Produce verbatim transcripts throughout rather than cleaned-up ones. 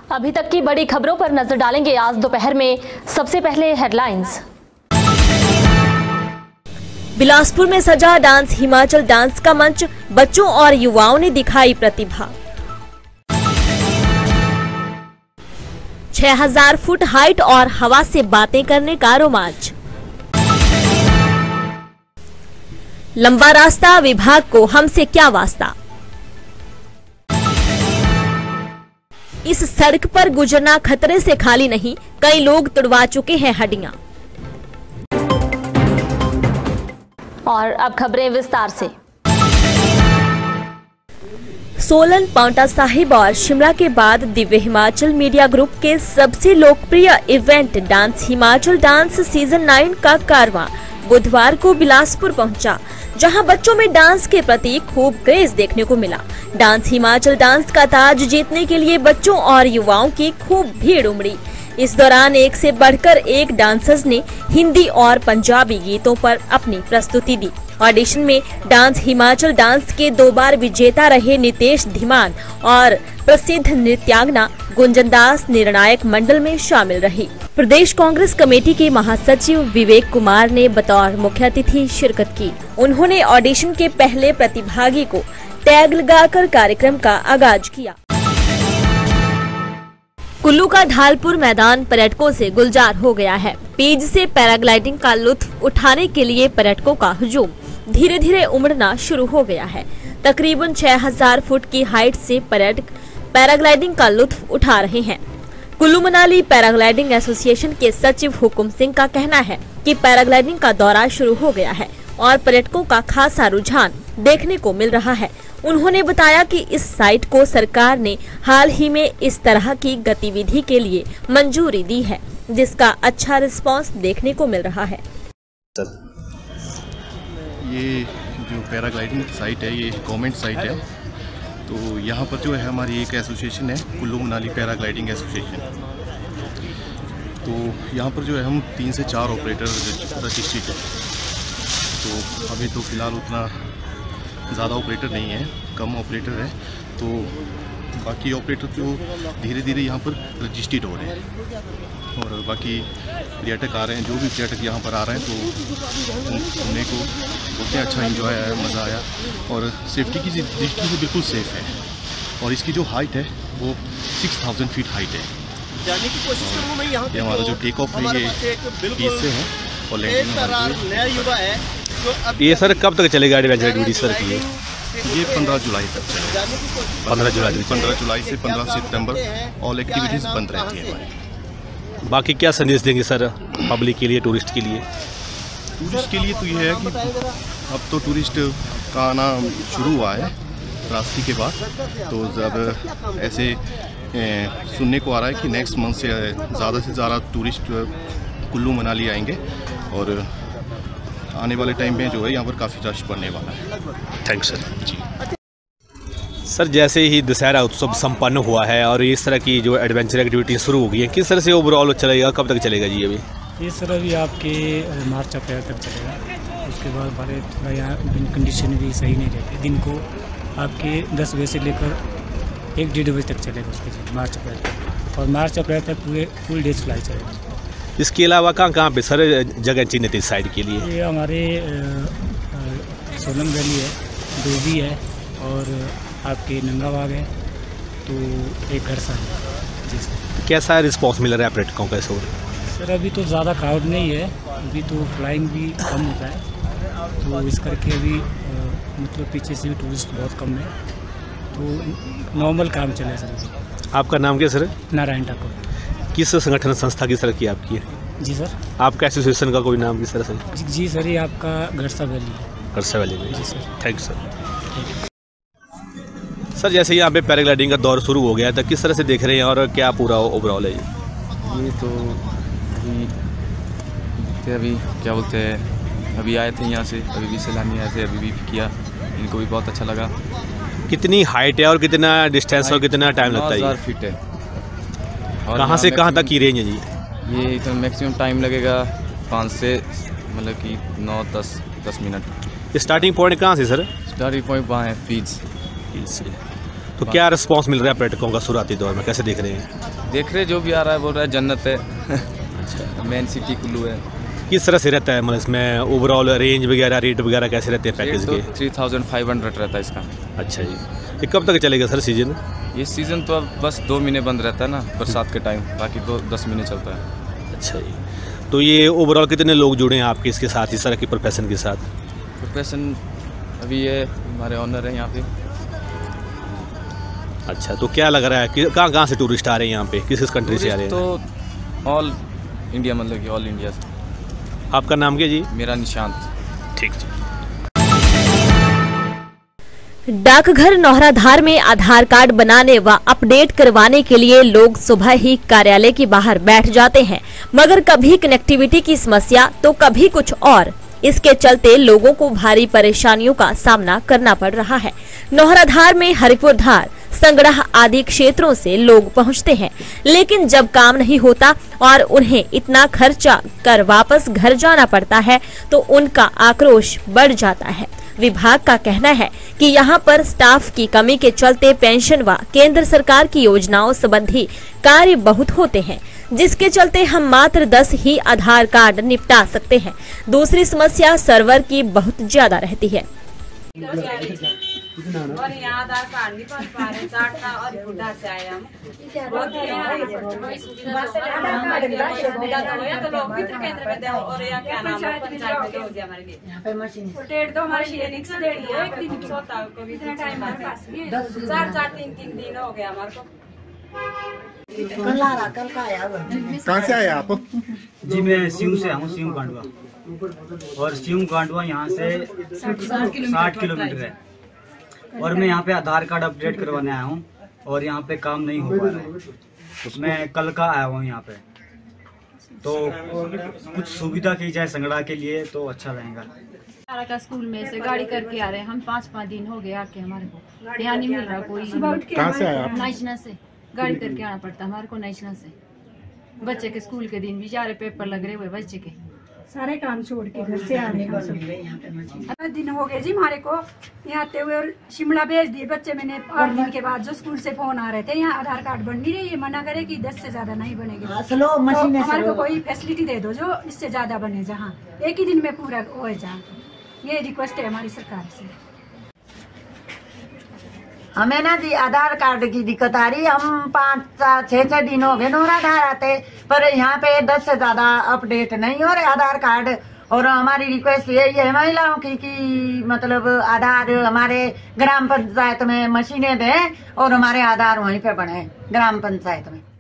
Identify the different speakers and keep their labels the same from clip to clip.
Speaker 1: अभी तक की बड़ी खबरों पर नजर डालेंगे आज दोपहर में। सबसे पहले हेडलाइंस।
Speaker 2: बिलासपुर में सजा डांस हिमाचल डांस का मंच, बच्चों और युवाओं ने दिखाई प्रतिभा। छह हज़ार फुट हाइट और हवा से बातें करने का रोमांच। लंबा रास्ता, विभाग को हमसे क्या वास्ता। इस सड़क पर गुजरना खतरे से खाली नहीं, कई लोग तुड़वा चुके हैं हड्डियां।
Speaker 1: और अब खबरें विस्तार से।
Speaker 2: सोलन, पांवटा साहिब और शिमला के बाद दिव्य हिमाचल मीडिया ग्रुप के सबसे लोकप्रिय event dance Himachal dance season nine का कारवां बुधवार को बिलासपुर पहुंचा, जहां बच्चों में डांस के प्रति खूब क्रेज देखने को मिला। डांस हिमाचल डांस का ताज जीतने के लिए बच्चों और युवाओं की खूब भीड़ उमड़ी। इस दौरान एक से बढ़कर एक डांसर्स ने हिंदी और पंजाबी गीतों पर अपनी प्रस्तुति दी। ऑडिशन में डांस हिमाचल डांस के दो बार विजेता रहे नितेश धीमान और प्रसिद्ध नृत्यांगना गुंजन दास निर्णायक मंडल में शामिल रही। प्रदेश कांग्रेस कमेटी के महासचिव विवेक कुमार ने बतौर मुख्य अतिथि शिरकत की। उन्होंने ऑडिशन के पहले प्रतिभागी को टैग लगाकर कार्यक्रम का आगाज किया। कुल्लू का ढालपुर मैदान पर्यटकों से गुलजार हो गया है। पीज से पैराग्लाइडिंग का लुत्फ उठाने के लिए पर्यटकों का हुजूम धीरे धीरे उमड़ना शुरू हो गया है। तकरीबन छह हज़ार फुट की हाइट से पर्यटक पैराग्लाइडिंग का लुत्फ उठा रहे हैं। कुल्लू मनाली पैराग्लाइडिंग एसोसिएशन के सचिव हुकुम सिंह का कहना है कि पैराग्लाइडिंग का दौरा शुरू हो गया है और पर्यटकों का खासा रुझान देखने को मिल रहा है। उन्होंने बताया कि इस साइट को सरकार ने हाल ही में इस तरह की गतिविधि के लिए मंजूरी दी है, जिसका अच्छा रिस्पांस देखने को मिल रहा है।
Speaker 3: ये जो पैराग्लाइडिंग साइट है, ये गवर्नमेंट साइट है, तो यहाँ पर जो है हमारी एक एसोसिएशन है, कुल्लू मनाली पैराग्लाइडिंग एसोसिएशन। तो यहाँ पर जो है हम तीन से चार ऑपरेटर रजिस्ट्रेड है। तो अभी तो फिलहाल उतना ज़्यादा ऑपरेटर नहीं है, कम ऑपरेटर है। तो बाकी ऑपरेटर जो धीरे धीरे यहाँ पर रजिस्टर्ड हो रहे हैं और बाकी पर्यटक आ रहे हैं। जो भी पर्यटक यहाँ पर आ रहे हैं तो घूमने को बहुत ही अच्छा एंजॉय आया, मज़ा आया और सेफ्टी की दृष्टि से बिल्कुल सेफ़ है। और इसकी जो हाइट है वो सिक्स थाउजेंड फीट हाइट है।
Speaker 4: जाने की कोशिश करूँ मैं यहाँ
Speaker 3: ये हमारा जो टेक ऑफ है ये बीच से है और लैंडिंग
Speaker 4: नया युवा है।
Speaker 5: ये सर कब तक चलेगा एडवेंचर एक्टिविटी सर की?
Speaker 3: ये पंद्रह जुलाई तक चलेगा।
Speaker 5: पंद्रह जुलाई
Speaker 3: पंद्रह जुलाई से पंद्रह सितंबर ऑल एक्टिविटीज़ बंद रहती है हमारी।
Speaker 5: बाकी क्या संदेश देंगे सर पब्लिक के लिए, टूरिस्ट के लिए?
Speaker 3: टूरिस्ट के लिए तो ये है कि अब तो टूरिस्ट का आना शुरू हुआ है रास्ते के बाद। तो जब ऐसे ए, सुनने को आ रहा है कि नेक्स्ट मंथ से ज़्यादा से ज़्यादा टूरिस्ट कुल्लू मनाली आएंगे और आने वाले टाइम में जो है यहाँ पर काफ़ी रश पड़ने वाला है।
Speaker 5: थैंक्स सर जी। सर जैसे ही दशहरा उत्सव संपन्न हुआ है और इस तरह की जो एडवेंचर एक्टिविटी शुरू हो गई है, किस तरह से ओवरऑल चलेगा, कब तक चलेगा जी? अभी
Speaker 6: ये सर अभी आपके मार्च अप्रैल तक चलेगा। उसके बाद हमारे थोड़ा यहाँ कंडीशन भी सही नहीं रहती। दिन को आपके दस बजे से लेकर एक डेढ़ बजे तक चलेगा उसके जी मार्च अप्रैल तक। और मार्च अप्रैल तक पूरे फुल डे फ्लाई चलेगा। इसके
Speaker 5: अलावा कहाँ कहाँ पे सर जगह चिन्हित इस साइड के लिए?
Speaker 6: ये हमारे सोलन वैली है, डोबी है और आपके नंगा बाग है, तो एक घरसा है जी सर।
Speaker 5: कैसा रिस्पॉन्स मिल रहा है पर्यटकों का इस ओर?
Speaker 6: सर अभी तो ज़्यादा क्राउड नहीं है, अभी तो फ्लाइंग भी कम होता है, तो इस करके अभी मतलब पीछे से भी टूरिस्ट बहुत कम है, तो नॉर्मल काम चले सर।
Speaker 5: आपका नाम क्या सर?
Speaker 6: नारायण ठाकुर।
Speaker 5: किस संगठन संस्था की सर की आपकी है?
Speaker 6: जी सर।
Speaker 5: आपका एसोसिएशन का कोई नाम किस तरह से?
Speaker 6: जी, जी सर, ये आपका घरसा वैली है।
Speaker 5: घरसा वैली में?
Speaker 6: जी sir.
Speaker 5: Thank you sir. Sir जैसे यहाँ पे पैराग्लाइडिंग का दौर शुरू हो गया था, किस तरह से देख रहे हैं और क्या पूरा ओवरऑल है ये?
Speaker 7: ये तो अभी अभी क्या बोलते हैं, अभी आए थे यहाँ से, अभी भी सैलानी आए थे, अभी भी किया, इनको भी बहुत अच्छा लगा।
Speaker 5: कितनी हाइट है और कितना डिस्टेंस और कितना टाइम लगता है?
Speaker 7: नौ हज़ार फीट है।
Speaker 5: कहाँ से कहाँ तक की रेंज है जी?
Speaker 7: ये तो मैक्सिमम टाइम लगेगा पाँच से मतलब कि नौ दस दस मिनट।
Speaker 5: स्टार्टिंग पॉइंट कहाँ से सर?
Speaker 7: स्टार्टिंग पॉइंट वहाँ है पीज।
Speaker 5: पीज से। तो क्या रिस्पांस मिल रहा है पर्यटकों का शुरुआती दौर में, कैसे देख रहे हैं?
Speaker 7: देख रहे जो भी आ रहा है बोल रहा है जन्नत है। अच्छा मेन सिटी कुल्लू है।
Speaker 5: किस तरह से रहता है मतलब इसमें ओवरऑल रेंज वगैरह रेट वगैरह कैसे रहते हैं पैकेज
Speaker 7: तो
Speaker 5: के?
Speaker 7: थ्री थाउजेंड फाइव हंड्रेड रहता है इसका।
Speaker 5: अच्छा जी, ये कब तक चलेगा सर सीजन?
Speaker 7: ये सीज़न तो अब बस दो महीने बंद रहता है ना बरसात के टाइम, बाकी तो दस महीने चलता है।
Speaker 5: अच्छा जी, तो ये ओवरऑल कितने लोग जुड़े हैं आपके इसके साथ, इस तरह की प्रोफेशन के साथ?
Speaker 7: प्रोफेशन अभी ये हमारे ऑनर है यहाँ पे।
Speaker 5: अच्छा, तो क्या लग रहा है कि कहाँ कहाँ से टूरिस्ट आ रहे हैं यहाँ पे, किस किस कंट्री से आ रहे हैं?
Speaker 7: तो ऑल इंडिया, मतलब कि ऑल इंडिया से।
Speaker 5: आपका नाम क्या जी?
Speaker 7: मेरा निशांत।
Speaker 5: ठीक जी।
Speaker 2: डाकघर नौहराधार में आधार कार्ड बनाने व अपडेट करवाने के लिए लोग सुबह ही कार्यालय के बाहर बैठ जाते हैं, मगर कभी कनेक्टिविटी की समस्या तो कभी कुछ और। इसके चलते लोगों को भारी परेशानियों का सामना करना पड़ रहा है। नौहराधार में हरिपुर धार, संगड़ाह आदि क्षेत्रों से लोग पहुंचते हैं, लेकिन जब काम नहीं होता और उन्हें इतना खर्चा कर वापस घर जाना पड़ता है तो उनका आक्रोश बढ़ जाता है। विभाग का कहना है कि यहां पर स्टाफ की कमी के चलते पेंशन व केंद्र सरकार की योजनाओं संबंधी कार्य बहुत होते हैं, जिसके चलते हम मात्र दस ही आधार कार्ड निपटा सकते हैं। दूसरी समस्या सर्वर की बहुत ज्यादा रहती है।
Speaker 8: और यहाँ आधार कार्ड नहीं बन पा रहे, चारटा और बुढ़ा से आए हम बहुत सुविधा तो हुआ तो लोग मित्र केंद्र में दे और यहाँ क्या नाम है पंचायत में दे हो गया हमारे लिए यहाँ पे मशीन डेढ़ दो हमारे लिए निक्स दे दिया एक दिन सोता को भी इतना टाइम हमारे पास चार चार तीन तीन दिन हो गया हमारे को। कल आ रहा कल का आया
Speaker 9: कहाँ से आए आप?
Speaker 10: जी मैं सिंह से हूँ, सिंह गांडवा, और सिंह गांडवा यहाँ से साठ किलोमीटर है और मैं यहाँ पे आधार कार्ड अपडेट करवाने आया हूँ और यहाँ पे काम नहीं हो पा रहा है। मैं कल का आया हूँ यहाँ पे, तो कुछ सुविधा की जाए संगड़ा के लिए तो अच्छा रहेगा।
Speaker 8: का स्कूल में से गाड़ी करके आ रहे हैं हम, पाँच पाँच दिन हो गया आके हमारे को यहाँ नहीं मिल रहा कोई।
Speaker 9: कहाँ से आया आप?
Speaker 8: नाइचना से गाड़ी करके आना पड़ता हमारे को, नाइचना से। बच्चे के स्कूल के दिन भी जा रहे, पेपर लग रहे हुए बच्चे के,
Speaker 11: सारे काम छोड़ के घर से आ रहे हैं। दिन हो गए जी हमारे को यहाँ आते हुए और शिमला भेज दिए बच्चे। मैंने आठ दिन के बाद जो स्कूल से फोन आ रहे थे यहाँ आधार कार्ड बन नहीं रही है, मना करे कि दस से ज्यादा नहीं बनेगी, तो हमारे को कोई फैसिलिटी दे दो जो इससे ज्यादा बने, जहाँ एक ही दिन में पूरा हो जाए। ये रिक्वेस्ट है हमारी सरकार से।
Speaker 12: हमें ना जी आधार कार्ड की दिक्कत आ रही है। हम पाँच छह छह दिन हो गए नौहराधार आते, पर यहाँ पे दस से ज्यादा अपडेट नहीं हो रहे आधार कार्ड। और हमारी रिक्वेस्ट यही है महिलाओं की कि मतलब आधार हमारे ग्राम पंचायत में मशीनें दें और हमारे आधार वहीं पे बने ग्राम पंचायत में।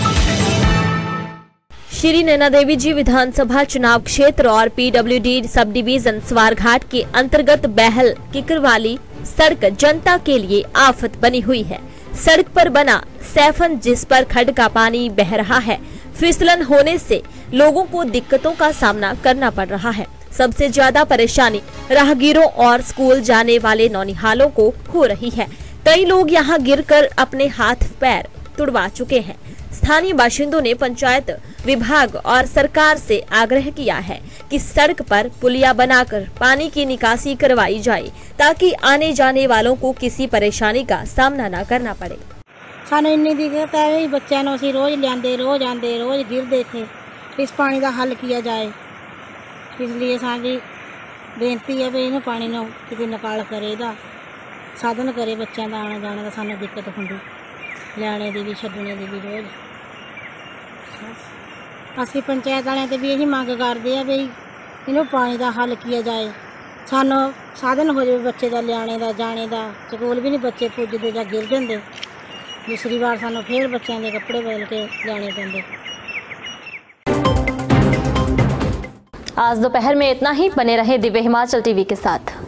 Speaker 2: श्री नैना देवी जी विधानसभा चुनाव क्षेत्र और पीडब्ल्यूडी सब डिवीजन स्वारघाट के अंतर्गत बहल किकरवाली सड़क जनता के लिए आफत बनी हुई है। सड़क पर बना सैफन जिस पर खड्ड का पानी बह रहा है, फिसलन होने से लोगों को दिक्कतों का सामना करना पड़ रहा है। सबसे ज्यादा परेशानी राहगीरों और स्कूल जाने वाले नौनिहालों को हो रही है। कई लोग यहां गिरकर अपने हाथ पैर तुड़वा चुके हैं। स्थानीय बाशिंदों ने पंचायत विभाग और सरकार से आग्रह किया है कि सड़क पर पुलिया बनाकर पानी की निकासी करवाई जाए ताकि आने जाने वालों को किसी परेशानी का सामना न करना पड़े।
Speaker 11: सानू इन्नी दिक्कत है, बच्चों ने असी रोज लियाते रोज आते रोज गिरते थे, इस पानी का हल किया जाए। इसलिए साडी बेनती है भी इन्हें पानी न किसी निकाल करे, इहदा साधन करे बच्चों का आने जाने का। सानू दिक्कत होंगी लियाने की भी छड्डने की भी रोज। असी पंचायत वाले तो भी यही मंग करते हैं भी इन्हों पानी का हल किया जाए, सानू साधन हो जाए बच्चे का लियाने का जाने का। स्कूल भी नहीं बच्चे पुजते या गिर जाते, दूसरी बार सानू फिर बच्चों के कपड़े बदल के लियाने पैंदे।
Speaker 1: आज दोपहर में इतना ही। बने रहे दिव्य हिमाचल टीवी के साथ।